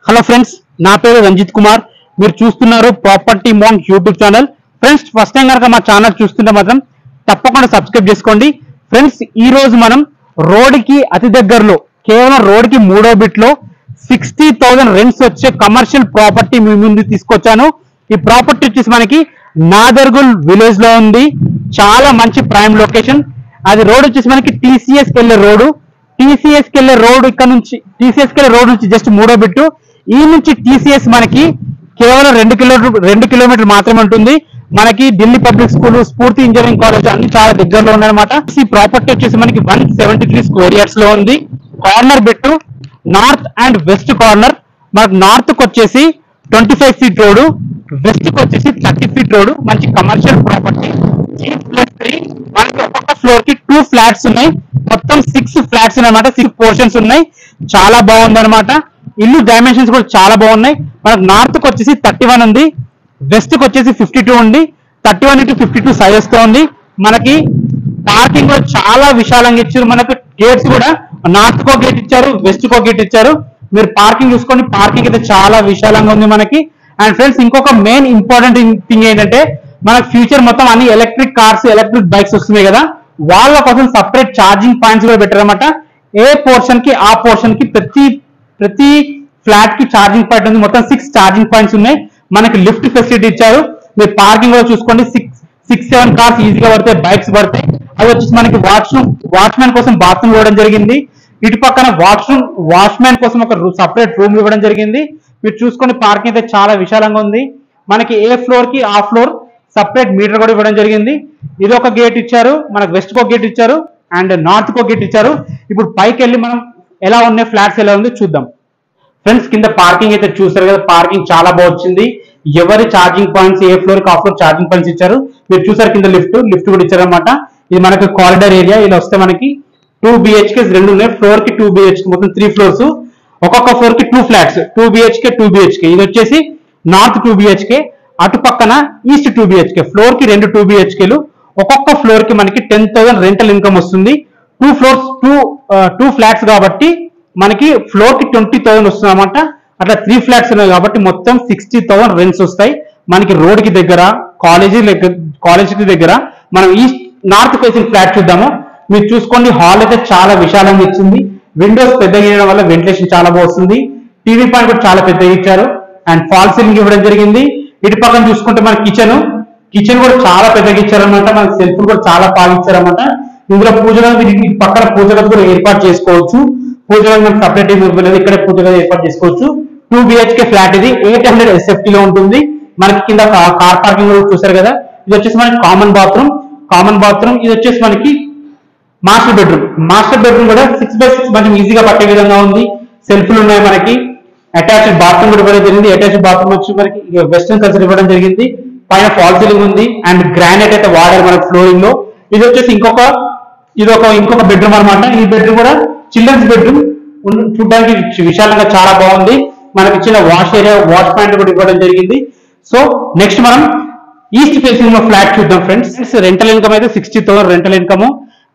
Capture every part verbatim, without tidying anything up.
Hello friends, నా పేరు రంజిత్ కుమార్. మీరు చూస్తున్నారు property monk YouTube channel. Friends, first time కనుక మా ఛానల్ చూస్తుంటే మాత్రం తప్పకుండా సబ్స్క్రైబ్ చేసుకోండి. ఫ్రెండ్స్, ఈ రోజు మనం రోడ్కి అతి దగ్గరలో కేవలం రోడ్కి మూడో బిట్ లో సిక్స్టీ థౌసండ్ రెంట్స్ వచ్చే కమర్షియల్ ప్రాపర్టీ మీ ముందు తీసుకొచ్చాను. ఈ ప్రాపర్టీ వచ్చేసి మనకి నాదర్గుల్ విలేజ్ లో ఉంది. చాలా మంచి ప్రైమ్ లొకేషన్. అది రోడ్ వచ్చేసి మనకి టీసీఎస్ వెళ్ళే రోడ్డు. టీసీఎస్ కి వెళ్ళే రోడ్ ఇక్కడ నుంచి టీసీఎస్ కి వెళ్ళే రోడ్ నుంచి జస్ట్ మూడో బిట్టు. ఈ నుంచి టీసీఎస్ మనకి కేవలం రెండు కిలోమీటర్ రెండు కిలోమీటర్లు మాత్రమే ఉంటుంది. మనకి Delhi public school, Spoorthi engineering college అన్ని చాలా దగ్గరలో ఉన్నాయన్నమాట. ఈ ప్రాపర్టీ వచ్చేసి మనకి one seventy three square yards లో ఉంది. Corner bit north and west corner. మనకు నార్త్ కి వచ్చేసి twenty five feet road, west కి వచ్చేసి థర్టీ ఫీట్ రోడ్. మంచి కమర్షియల్ ప్రాపర్టీ. ప్లస్ త్రీ మనకి ఒక్కొక్క ఫ్లోర్ కి టూ ఫ్లాట్స్ ఉన్నాయి. మొత్తం సిక్స్ ఫ్లాట్స్ అనమాట. సిక్స్ పోర్షన్స్ ఉన్నాయి. చాలా బాగుంది అనమాట. ఇల్లు డైమెన్షన్స్ కూడా చాలా బాగున్నాయి. మనకు నార్త్ కి వచ్చేసి థర్టీ వన్ ఉంది, వెస్ట్ కి వచ్చేసి ఫిఫ్టీ టూ ఉంది. Thirty one into fifty two sizes తో ఉంది. మనకి పార్కింగ్ కూడా చాలా విశాలంగా ఇచ్చారు. మనకు గేట్స్ కూడా నార్త్ కో గేట్ ఇచ్చారు, వెస్ట్ కో గేట్ ఇచ్చారు. మీరు పార్కింగ్ చూసుకోండి. పార్కింగ్ అయితే చాలా విశాలంగా ఉంది మనకి. అండ్ ఫ్రెండ్స్, ఇంకొక మెయిన్ ఇంపార్టెంట్ థింగ్ ఏంటంటే మనకు ఫ్యూచర్ మొత్తం అన్ని ఎలక్ట్రిక్ కార్స్, ఎలక్ట్రిక్ బైక్స్ వస్తున్నాయి కదా, వాళ్ళ కోసం సపరేట్ ఛార్జింగ్ పాయింట్స్ కూడా పెట్టారన్నమాట. ఏ పోర్షన్ కి ఆ పోర్షన్ కి ప్రతి ప్రతి ఫ్లాట్ కి ఛార్జింగ్ పాయింట్ ఉంది. మొత్తం సిక్స్ ఛార్జింగ్ పాయింట్స్ ఉన్నాయి. మనకి లిఫ్ట్ ఫెసిలిటీ ఇచ్చారు. మీరు పార్కింగ్ లో చూసుకోండి. సిక్స్ సిక్స్ సెవెన్ కార్స్ ఈజీగా పడతాయి, బైక్స్ పడతాయి. అది వచ్చేసి మనకి వాష్రూమ్ వాచ్మెన్ కోసం బాత్రూమ్ ఇవ్వడం జరిగింది. ఇటు పక్కన వాష్రూమ్ వాచ్మెన్ కోసం ఒక సపరేట్ రూమ్ ఇవ్వడం జరిగింది. మీరు చూసుకోండి. పార్కింగ్ అయితే చాలా విశాలంగా ఉంది. మనకి ఏ ఫ్లోర్ కి ఆ ఫ్లోర్ సపరేట్ మీటర్ కూడా ఇవ్వడం జరిగింది. ఇది ఒక గేట్ ఇచ్చారు. మనకు వెస్ట్ కో గేట్ ఇచ్చారు అండ్ నార్త్ కో గేట్ ఇచ్చారు. ఇప్పుడు పైకి వెళ్ళి మనం ఎలా ఉన్నాయి, ఫ్లాట్స్ ఎలా ఉంది చూద్దాం. ఫ్రెండ్స్, కింద పార్కింగ్ అయితే చూస్తారు కదా, పార్కింగ్ చాలా బాగా వచ్చింది. ఎవరి ఛార్జింగ్ పాయింట్స్ ఏ ఫ్లోర్ కి ఆ ఫ్లోర్ ఛార్జింగ్ పాయింట్స్ ఇచ్చారు. మీరు చూసారు కింద లిఫ్ట్ లిఫ్ట్ కూడా ఇచ్చారనమాట. ఇది మనకి కారిడార్ ఏరియా. ఇలా వస్తే మనకి టూ బిహెచ్కే రెండు ఉన్నాయి. ఫ్లోర్ కి టూ బిహెచ్కే మొత్తం త్రీ ఫ్లోర్స్. ఒక్కొక్క ఫ్లోర్ కి two flats, two BHK two BHK. ఇది వచ్చేసి నార్త్ టూ బిహెచ్కే, అటు పక్కన ఈస్ట్ టూ బిహెచ్కే. ఫ్లోర్ కి రెండు టూ బిహెచ్కేలు. ఒక్కొక్క ఫ్లోర్ కి మనకి టెన్ థౌసండ్ రెంటల్ ఇన్కమ్ వస్తుంది. Two floors two two flats కాబట్టి మనకి ఫ్లోర్ కి ట్వంటీ థౌసండ్ వస్తుంది అనమాట. అట్లా త్రీ ఫ్లాట్స్ ఉన్నాయి కాబట్టి మొత్తం సిక్స్టీ థౌసండ్ రెంట్స్ వస్తాయి. మనకి రోడ్ కి దగ్గర, కాలేజీ కాలేజ్ కి దగ్గర. మనం ఈస్ట్ నార్త్ ఫేసింగ్ ఫ్లాట్ చూద్దాము. మీరు చూసుకోండి. హాల్ అయితే చాలా విశాలంగా ఇచ్చింది. విండోస్ పెద్దగా ఇవ్వడం వల్ల వెంటిలేషన్ చాలా బాగా వస్తుంది. టీవీ పాయింట్ కూడా చాలా పెద్దగా ఇచ్చారు అండ్ ఫాల్ సీలింగ్ ఇవ్వడం జరిగింది. ఇటు పక్కన చూసుకుంటే మన కిచెన్ కిచెన్ కూడా చాలా పెద్దగా ఇచ్చారనమాట. మనకి సెల్ఫ్ కూడా చాలా బాగా ఇచ్చారనమాట. ఇందులో పూజ పక్కన పూజ గది కూడా ఏర్పాటు చేసుకోవచ్చు. పూజ గది మనకి సపరేట్ ఇవ్వలేదు, ఇక్కడ పూజ గది ఏర్పాటు చేసుకోవచ్చు. టూ బిహెచ్కే ఫ్లాట్ ఇది. ఎయిట్ హండ్రెడ్ ఎస్ఎఫ్టీ లో ఉంటుంది. మనకి కింద కార్ పార్కింగ్ కూడా చూసారు కదా. ఇది వచ్చేసి మనకి కామన్ బాత్రూమ్ కామన్ బాత్రూమ్ ఇది వచ్చేసి మనకి మాస్టర్ బెడ్రూమ్ మాస్టర్ బెడ్రూమ్ కూడా సిక్స్ బై సిక్స్ మనకి ఈజీగా పట్టే విధంగా ఉంది. సెల్ఫ్లు ఉన్నాయి. మనకి అటాచ్డ్ బాత్రూమ్ కూడా ఇవ్వడం జరిగింది. అటాచ్డ్ బాత్రూమ్ వచ్చి మనకి వెస్టర్న్ కల్చర్ ఇవ్వడం జరిగింది. పైన ఫాల్ సీలింగ్ ఉంది అండ్ గ్రానైట్ అయితే వాడారు మనకి ఫ్లోరింగ్ లో. ఇది వచ్చేసి ఇంకొక ఇది ఒక ఇంకొక బెడ్రూమ్ అనమాట. ఈ బెడ్రూమ్ కూడా చిల్డ్రన్స్ బెడ్రూమ్. చూడడానికి విశాలంగా చాలా బాగుంది. మనకి ఇచ్చిన వాష్ ఏరియా, వాష్ ప్యాంట్ కూడా ఇవ్వడం జరిగింది. సో నెక్స్ట్ మనం ఈస్ట్ ఫేసింగ్ లో ఫ్లాట్ చూద్దాం ఫ్రెండ్స్. రెంటల్ ఇన్కమ్ అయితే సిక్స్టీ థౌసండ్ రెంటల్ ఇన్కమ్.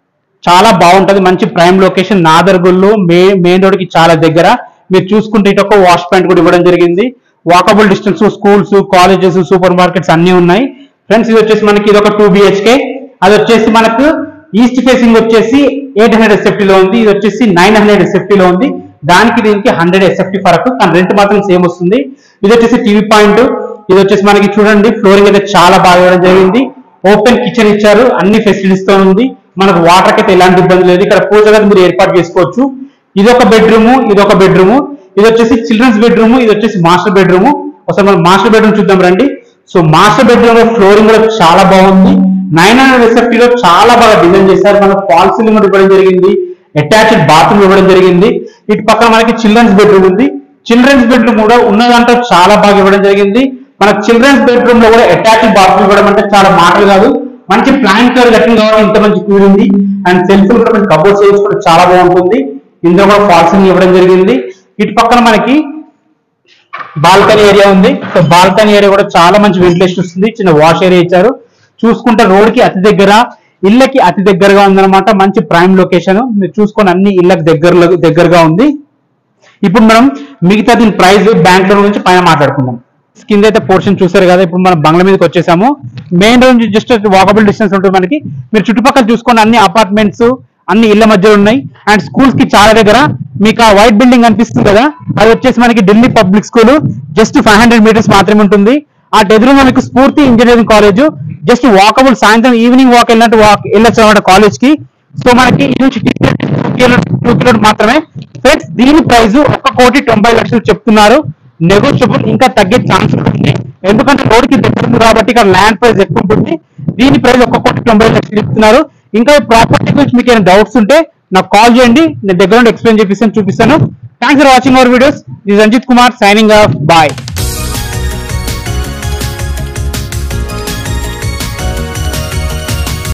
చాలా బాగుంటది. మంచి ప్రైమ్ లొకేషన్. నాదర్గుల్లో మే మెయిన్ రోడ్ కి చాలా దగ్గర. మీరు చూసుకుంటే ఇటు ఒక వాష్ పాయింట్ కూడా ఇవ్వడం జరిగింది. Walkable distance, schools, colleges, supermarkets అన్ని ఉన్నాయి ఫ్రెండ్స్. ఇది వచ్చేసి మనకి ఇది ఒక టూ బిహెచ్కే. అది వచ్చేసి మనకు ఈస్ట్ ఫేసింగ్ వచ్చేసి ఎయిట్ హండ్రెడ్ ఎస్ఎఫ్టీ లో ఉంది. ఇది వచ్చేసి నైన్ హండ్రెడ్ ఎస్ఎఫ్టీ లో ఉంది. దానికి దీనికి హండ్రెడ్ ఎస్ఎఫ్టీ ఫరక్, కానీ రెంట్ మాత్రం సేమ్ వస్తుంది. ఇది వచ్చేసి టీవీ పాయింట్. ఇది వచ్చేసి మనకి చూడండి ఫ్లోరింగ్ అయితే చాలా బాగా ఇవ్వడం జరిగింది. ఓపెన్ కిచెన్ ఇచ్చారు. అన్ని ఫెసిలిటీస్ తో ఉంది. మనకు వాటర్ అయితే ఎలాంటి ఇబ్బంది లేదు. ఇక్కడ పూజ గది మీరు ఏర్పాటు చేసుకోవచ్చు. ఇది ఒక బెడ్రూమ్, ఇది ఒక బెడ్రూమ్. ఇది వచ్చేసి చిల్డ్రన్స్ బెడ్రూమ్, ఇది వచ్చేసి మాస్టర్ బెడ్రూమ్. ఒకసారి మనం మాస్టర్ బెడ్రూమ్ చూద్దాం రండి. సో మాస్టర్ బెడ్రూమ్ లో ఫ్లోరింగ్ కూడా చాలా బాగుంది. నైన్ హండ్రెడ్ ఎస్ఎఫ్టీ లో చాలా బాగా డిజైన్ చేశారు. మనకు ఫాల్ సీలింగ్ కూడా ఇవ్వడం జరిగింది. అటాచ్డ్ బాత్రూమ్ ఇవ్వడం జరిగింది. ఇటు పక్కన మనకి చిల్డ్రన్స్ బెడ్రూమ్ ఉంది. చిల్డ్రన్స్ బెడ్రూమ్ కూడా ఉన్నదంటే చాలా బాగా ఇవ్వడం జరిగింది. మనకు చిల్డ్రన్స్ బెడ్రూమ్ లో కూడా అటాచ్డ్ బాత్రూమ్ ఇవ్వడం అంటే చాలా మాటలు కాదు. మంచి ప్లాన్ కలర్ కట్టింగ్ కాబట్టి ఇంత మంచి క్యూర్ ఉంది. అండ్ సెల్ఫ్ కూడా మనకి కబోర్డ్ సేల్స్ కూడా చాలా బాగుంటుంది. ఇందులో కూడా ఫాల్ సీలింగ్ ఇవ్వడం జరిగింది. ఇటు పక్కన మనకి బాల్కనీ ఏరియా ఉంది. సో బాల్కనీ ఏరియా కూడా చాలా మంచి వెంటిలేషన్ వస్తుంది. చిన్న వాష్ ఏరియా ఇచ్చారు. చూసుకుంటే రోడ్ కి అతి దగ్గర, ఇళ్ళకి అతి దగ్గరగా ఉందన్నమాట. మంచి ప్రైమ్ లొకేషన్. మీరు చూసుకొని అన్ని ఇళ్ళకి దగ్గర దగ్గరగా ఉంది. ఇప్పుడు మనం మిగతా దీని ప్రైస్ బ్యాంక్ లోన్ గురించి పైన మాట్లాడుకుందాం. కింద అయితే పోర్షన్ చూసారు కదా. ఇప్పుడు మనం బంగ్లా మీదకి వచ్చేసాము. మెయిన్ రోడ్ నుంచి జస్ట్ వాకబుల్ డిస్టెన్స్ ఉంటుంది మనకి. మీరు చుట్టుపక్కల చూసుకోండి, అన్ని అపార్ట్మెంట్స్ అన్ని ఇళ్ల మధ్యలో ఉన్నాయి. అండ్ స్కూల్స్ కి చాలా దగ్గర మీకు ఆ వైట్ బిల్డింగ్ కనిపిస్తుంది కదా, అది వచ్చేసి మనకి Delhi public school. Just five hundred metres మాత్రమే ఉంటుంది. ఆ ఎదురుగా మీకు Spoorthi engineering college. Just walkable, సాయంత్రం ఈవినింగ్ వాక్ వెళ్ళినట్టు వాక్ వెళ్ళొచ్చు అనమాట కాలేజ్ కి. సో మనకి ఈ నుంచి టూ కిలోమీటర్ మాత్రమే. ఫ్రెండ్స్ దీని ప్రైస్ ఒక కోటి తొంభై లక్షలు చెప్తున్నారు. నెగోషియబుల్, ఇంకా తగ్గే ఛాన్స్ ఉంటుంది. ఎందుకంటే రోడ్ కి దగ్గర ఉంది కాబట్టి ఇక్కడ ల్యాండ్ ప్రైస్ ఎక్కువ ఉంటుంది. దీని ప్రైస్ ఒక కోటి తొంభై లక్షలు చెప్తున్నారు. ఇంకా ఈ ప్రాపర్టీ గురించి మీకు ఏమైనా డౌట్స్ ఉంటే నాకు కాల్ చేయండి, నేను దగ్గర నుండి ఎక్స్ప్లెయిన్ చేపిస్తాను, చూపిస్తాను. Thanks for watching our videos. This Ranjith Kumar signing off. Bye.